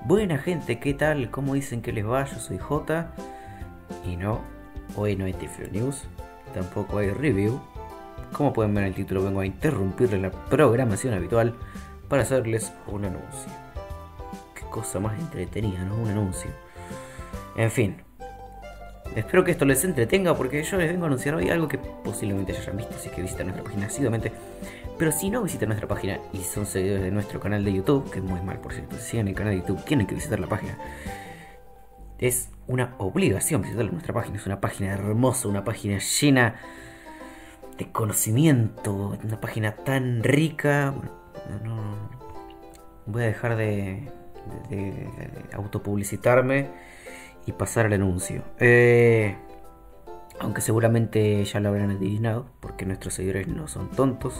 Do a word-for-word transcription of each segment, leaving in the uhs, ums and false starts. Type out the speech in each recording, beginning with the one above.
Buena gente, ¿qué tal? ¿Cómo dicen que les va? Yo soy J. Y no, hoy no hay Tiflo News, tampoco hay review. Como pueden ver en el título, vengo a interrumpirle la programación habitual para hacerles un anuncio. Qué cosa más entretenida, ¿no? Un anuncio. En fin, espero que esto les entretenga porque yo les vengo a anunciar hoy algo que posiblemente ya hayan visto si es que visitan nuestra página asiduamente. Pero si no visitan nuestra página y son seguidores de nuestro canal de YouTube, que es muy mal por cierto, si siguen el canal de YouTube tienen que visitar la página. Es una obligación visitar nuestra página, es una página hermosa, una página llena de conocimiento, una página tan rica. No, no, voy a dejar de, de, de, de autopublicitarme y pasar al anuncio. Eh, aunque seguramente ya lo habrán adivinado, porque nuestros seguidores no son tontos.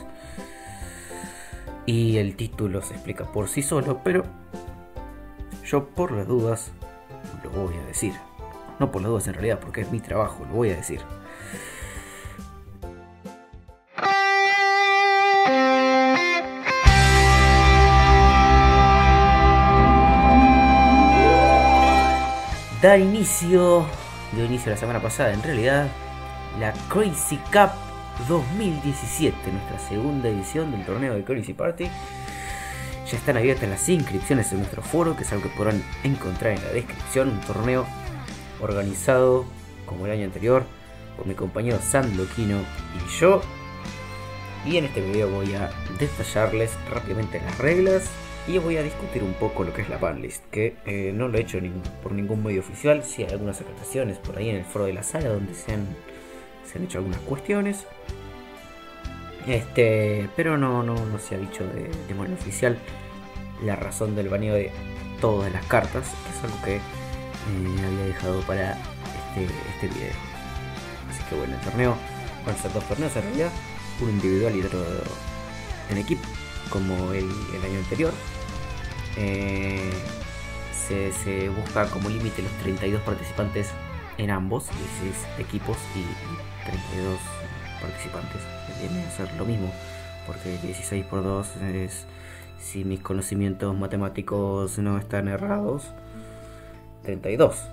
Y el título se explica por sí solo, pero yo por las dudas lo voy a decir. No por las dudas en realidad, porque es mi trabajo, lo voy a decir. Da inicio, dio inicio la semana pasada en realidad, la Crazy Cup dos mil diecisiete, nuestra segunda edición del torneo de Crazy Party. Ya están abiertas las inscripciones en nuestro foro, que es algo que podrán encontrar en la descripción. Un torneo organizado, como el año anterior, por mi compañero Sandoquino y yo. Y en este video voy a detallarles rápidamente las reglas y voy a discutir un poco lo que es la banlist, que eh, no lo he hecho ni por ningún medio oficial. Sí hay algunas aclaraciones por ahí en el foro de la sala donde se han, se han hecho algunas cuestiones. Este, pero no, no, no se ha dicho de, de manera oficial la razón del baneo de todas las cartas, que es algo que eh, había dejado para este, este video. Así que bueno, el torneo van a ser dos torneos en realidad, uno individual y otro en equipo, como el, el año anterior. Eh, se, se busca como límite los treinta y dos participantes en ambos, dieciséis equipos y, y treinta y dos participantes. Viene a ser lo mismo, porque dieciséis por dos es, si mis conocimientos matemáticos no están errados, treinta y dos.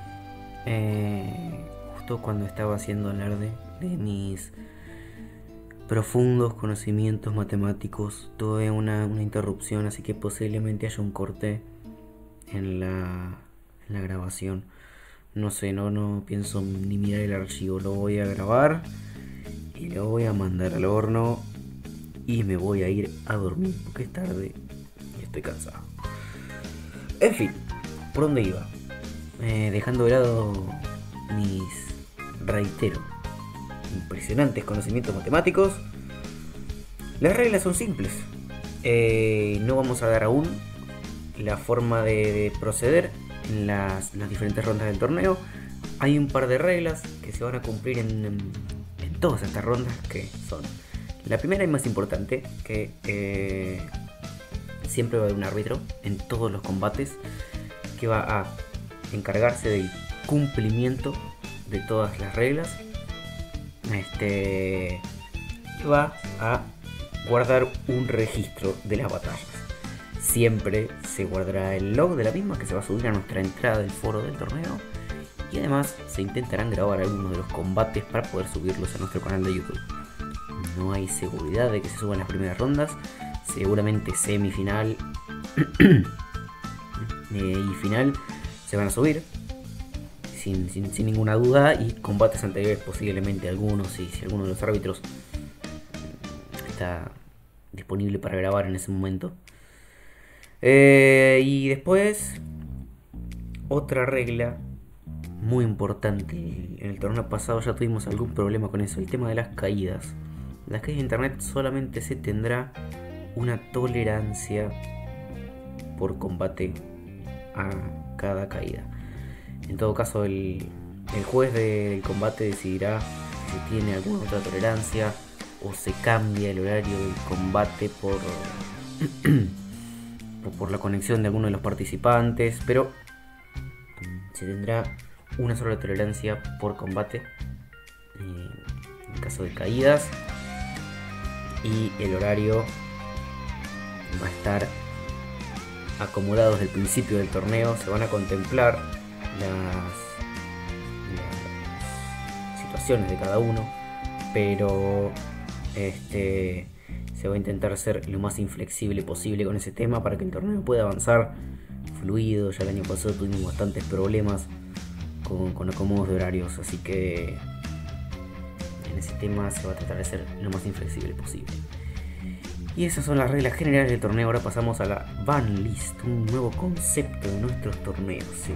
Eh, justo cuando estaba haciendo alarde de mis profundos conocimientos matemáticos, tuve una, una interrupción, así que posiblemente haya un corte en la, en la grabación. No sé, no, no pienso ni mirar el archivo, lo voy a grabar y lo voy a mandar al horno y me voy a ir a dormir porque es tarde y estoy cansado. En fin, ¿por dónde iba? Eh, dejando de lado mis, reitero, impresionantes conocimientos matemáticos, las reglas son simples. Eh, no vamos a dar aún la forma de, de proceder en las, las diferentes rondas del torneo. Hay un par de reglas que se van a cumplir en, en, en todas estas rondas, que son: la primera y más importante, que eh, siempre va a haber un árbitro en todos los combates que va a encargarse del cumplimiento de todas las reglas. Este va a guardar un registro de las batallas. Siempre se guardará el log de la misma, que se va a subir a nuestra entrada del foro del torneo. Y además se intentarán grabar algunos de los combates para poder subirlos a nuestro canal de YouTube. No hay seguridad de que se suban las primeras rondas. Seguramente semifinal eh, y final se van a subir sin, sin, sin ninguna duda. Y combates anteriores posiblemente algunos, si, si alguno de los árbitros está disponible para grabar en ese momento. Eh, y después, otra regla muy importante. En el torneo pasado ya tuvimos algún problema con eso, el tema de las caídas. Las caídas de internet solamente se tendrá una tolerancia por combate a cada caída. En todo caso, el, el juez del combate decidirá si tiene alguna otra tolerancia o se cambia el horario del combate por por la conexión de alguno de los participantes, pero se tendrá una sola tolerancia por combate eh, en caso de caídas, y el horario va a estar acomodados desde el principio del torneo. Se van a contemplar las, las situaciones de cada uno, pero este, se va a intentar ser lo más inflexible posible con ese tema para que el torneo pueda avanzar fluido. Ya el año pasado tuvimos bastantes problemas con, con acomodos de horarios, así que en ese tema se va a tratar de ser lo más inflexible posible. Y esas son las reglas generales del torneo. Ahora pasamos a la ban list, un nuevo concepto de nuestros torneos, ¿sí?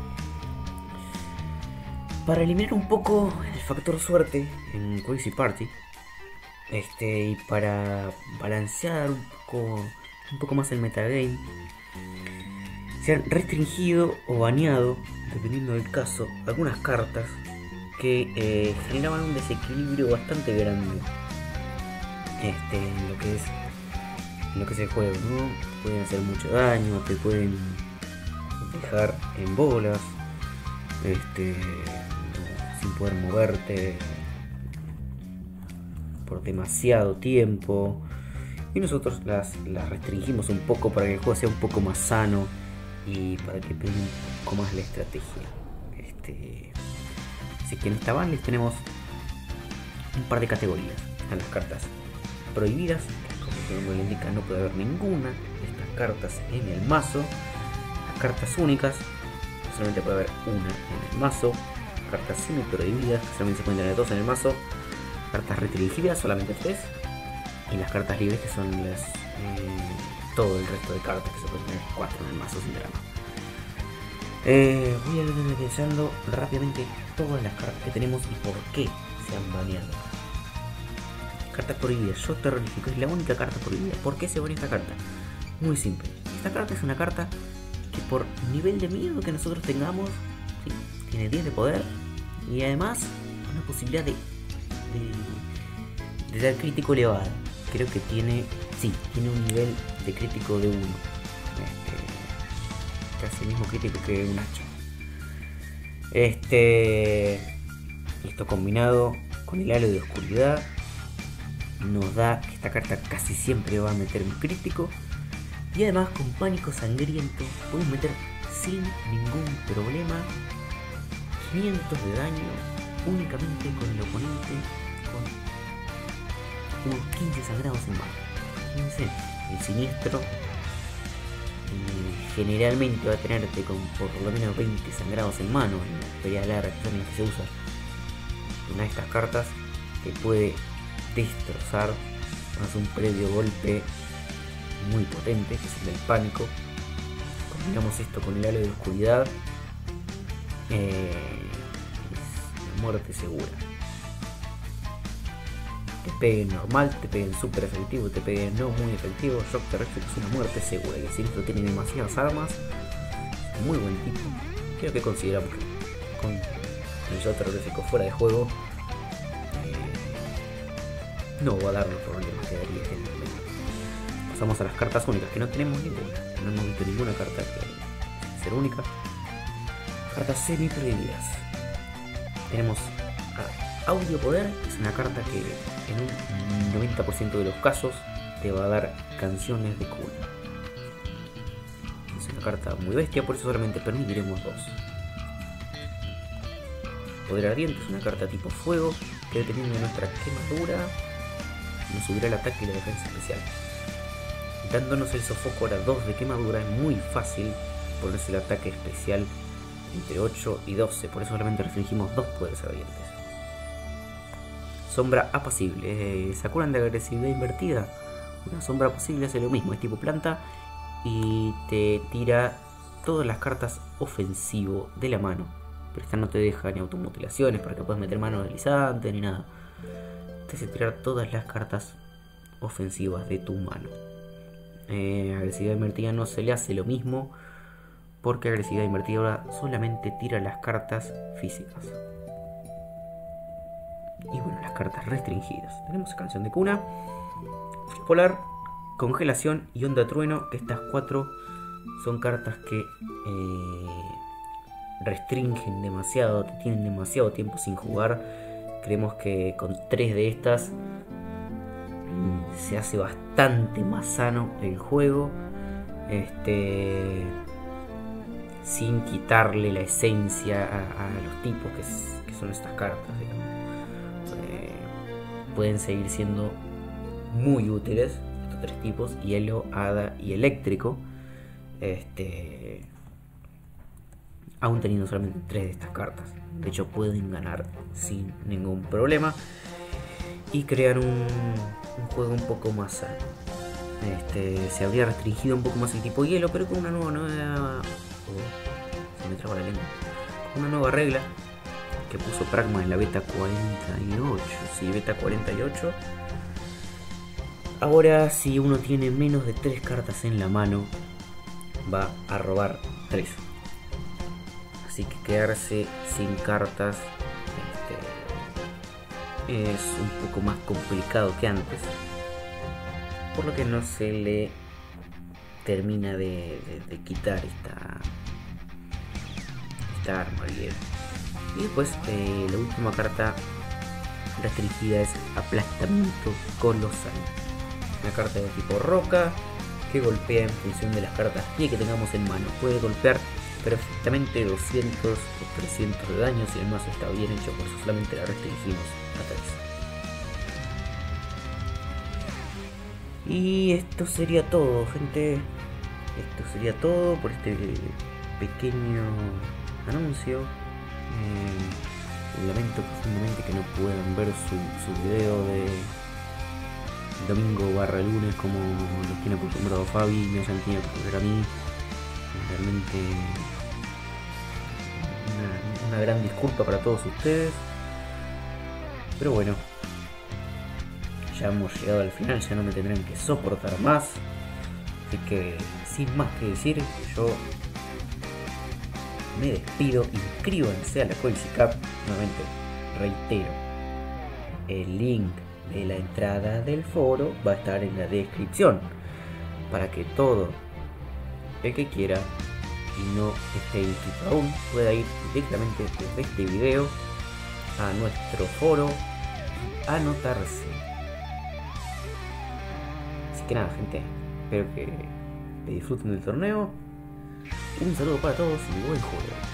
Para eliminar un poco el factor suerte en Crazy Party, este, y para balancear un poco, un poco más el metagame, se han restringido o baneado, dependiendo del caso, algunas cartas que eh, generaban un desequilibrio bastante grande este, en lo que es en lo que es el juego, ¿no? Pueden hacer mucho daño, te pueden dejar en bolas, este, no, sin poder moverte por demasiado tiempo, y nosotros las, las restringimos un poco para que el juego sea un poco más sano y para que pegue un poco más la estrategia. Este, así que en esta banlist tenemos un par de categorías. Están las cartas prohibidas, como su nombre lo indica, no puede haber ninguna de estas cartas en el mazo. Las cartas únicas, solamente puede haber una en el mazo. Cartas semi prohibidas, que solamente se pueden tener dos en el mazo. Cartas restringidas, solamente tres. Y las cartas libres, que son las eh, todo el resto de cartas, que se pueden tener cuatro en el mazo sin drama. Eh, voy a ir analizando rápidamente todas las cartas que tenemos y por qué se han baneado. Cartas prohibidas, Shock Terrorífico es la única carta prohibida. ¿Por qué se banea esta carta? Muy simple. Esta carta es una carta que por nivel de miedo que nosotros tengamos, ¿sí?, tiene diez de poder y además una posibilidad de, de, de dar crítico elevada. Creo que tiene, sí, tiene un nivel de crítico de uno. Este, casi el mismo crítico que un hacha. Este, esto combinado con el halo de oscuridad nos da que esta carta casi siempre va a meter un crítico. Y además con pánico sangriento podemos meter sin ningún problema quinientos de daño únicamente con el oponente con unos quince sangrados en mano. Fíjense, el siniestro eh, generalmente va a tenerte con por lo menos veinte sangrados en mano en la pelea larga, que también se usa una de estas cartas que puede destrozar, hace un previo golpe muy potente, que es el del pánico. Combinamos esto con el halo de oscuridad, eh, es muerte segura. Te peguen normal, te peguen super efectivo, te peguen no muy efectivo, Shock Terrorífico es una muerte segura. Y el siniestro tiene demasiadas armas, muy buen tipo. Creo que consideramos que con el Shock Terrorífico fuera de juego no va a darnos problemas, quedaría genial. Pasamos a las cartas únicas, que no tenemos ninguna. No hemos visto ninguna carta que ser única. Cartas semi prohibidas. Tenemos a Audio Poder, que es una carta que en un noventa por ciento de los casos te va a dar canciones de cuna. Es una carta muy bestia, por eso solamente permitiremos dos. Poder Ardiente es una carta tipo fuego, que dependiendo de nuestra quemadura nos subirá el ataque y la defensa especial. Dándonos el sofoco ahora dos de quemadura, es muy fácil ponerse el ataque especial entre ocho y doce, por eso solamente restringimos dos poderes ardientes. Sombra apacible, eh, ¿se acuerdan de agresividad invertida? Una sombra apacible hace lo mismo, es tipo planta y te tira todas las cartas ofensivo de la mano, pero esta no te deja ni automutilaciones para que puedas meter mano deslizante ni nada. Te hace tirar todas las cartas ofensivas de tu mano. Eh, agresividad invertida no se le hace lo mismo, porque agresividad invertida ahora solamente tira las cartas físicas. Y bueno, las cartas restringidas. Tenemos canción de cuna, frío polar, congelación y onda trueno, que estas cuatro son cartas que eh, restringen demasiado, te tienen demasiado tiempo sin jugar. Creemos que con tres de estas mmm, se hace bastante más sano el juego. Este, sin quitarle la esencia a, a los tipos que, es, que son estas cartas, digamos. Eh, pueden seguir siendo muy útiles estos tres tipos: hielo, hada y eléctrico. Este, aún teniendo solamente tres de estas cartas. De hecho, pueden ganar sin ningún problema y crear un, un juego un poco más sano. Este, se habría restringido un poco más el tipo hielo, pero con una nueva, nueva oh, se me traba la lengua. Una nueva regla que puso Pragma en la beta cuarenta y ocho. Sí, beta cuarenta y ocho. Ahora, si uno tiene menos de tres cartas en la mano, va a robar tres. Así que quedarse sin cartas este, es un poco más complicado que antes, por lo que no se le termina de, de, de quitar esta, esta arma vieja. Y después eh, la última carta restringida es Aplastamiento Colosal. Una carta de tipo roca que golpea en función de las cartas pie que tengamos en mano. Puede golpear perfectamente doscientos o trescientos de daño si el mazo está bien hecho, por eso solamente la restringimos a tres. Y esto sería todo, gente. Esto sería todo por este pequeño anuncio. Eh, lamento profundamente que no puedan ver su, su video de domingo barra lunes como lo tiene acostumbrado Fabi y me hayan tenido que ver a mí. Realmente una, una gran disculpa para todos ustedes, pero bueno, ya hemos llegado al final, ya no me tendrán que soportar más, así que sin más que decir, yo me despido. Inscríbanse a la Cozy Cup. Nuevamente reitero, el link de la entrada del foro va a estar en la descripción para que todo el que quiera y no esté inscrito aún pueda ir directamente desde este video a nuestro foro y anotarse. Así que nada, gente, espero que disfruten del torneo. Un saludo para todos y buen juego.